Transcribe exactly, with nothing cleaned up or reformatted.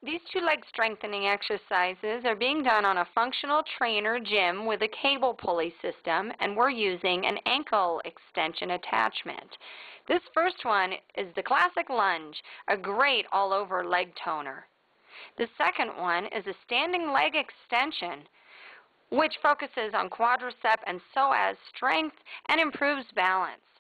These two leg strengthening exercises are being done on a functional trainer gym with a cable pulley system, and we're using an ankle extension attachment. This first one is the classic lunge, a great all-over leg toner. The second one is a standing leg extension, which focuses on quadricep and psoas strength and improves balance.